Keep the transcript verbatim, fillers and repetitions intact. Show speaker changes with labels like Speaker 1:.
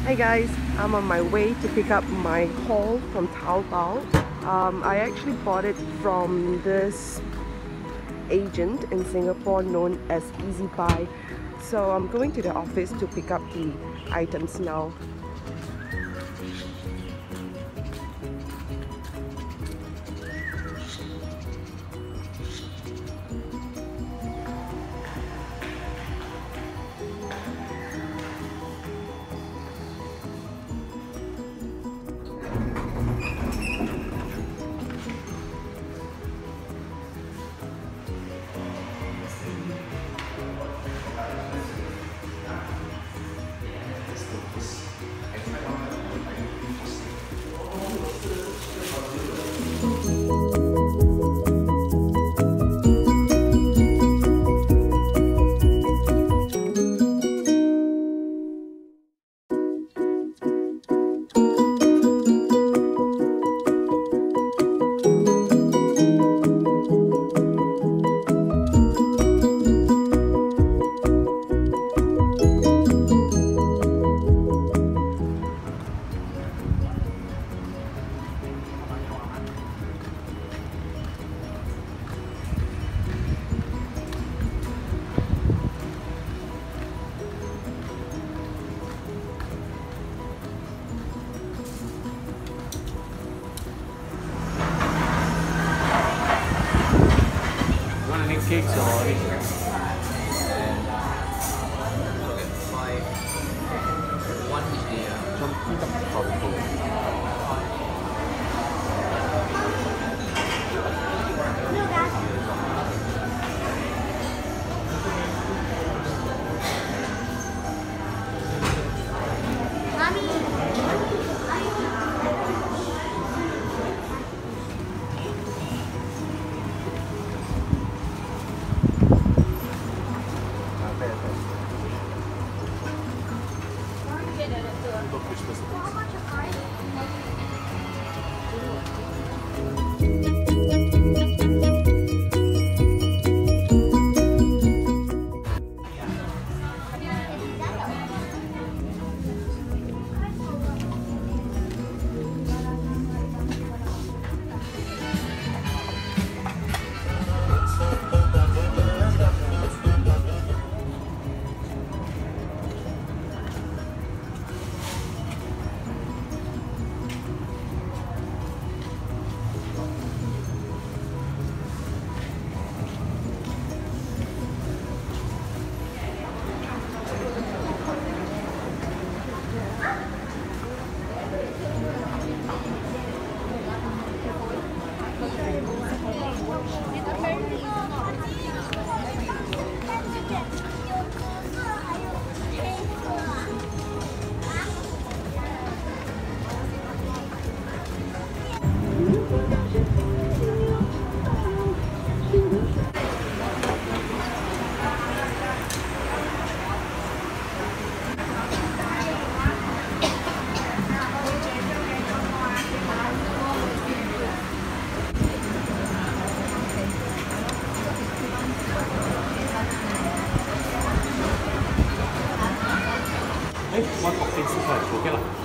Speaker 1: Hi guys, I'm on my way to pick up my haul from Taobao. Um, I actually bought it from this agent in Singapore known as Easy Buy. So I'm going to the office to pick up the items now.
Speaker 2: Cakes or orange?
Speaker 3: Five. One each day.
Speaker 2: Some peanut powder. Eh, one cocktail soup right? Okay lah.